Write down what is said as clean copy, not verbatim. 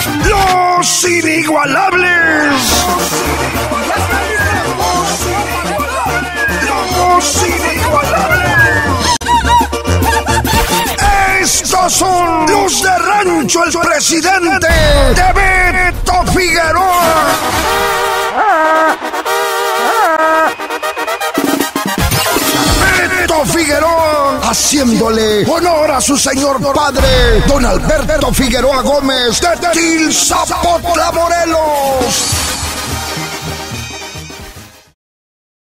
Los inigualables. Los inigualables. Estos son los de Rancho el Presidente de Beto Figueroa. Beto Figueroa, haciéndole honor a su señor padre, don Alberto Figueroa Gómez de Tilzapotla, Morelos.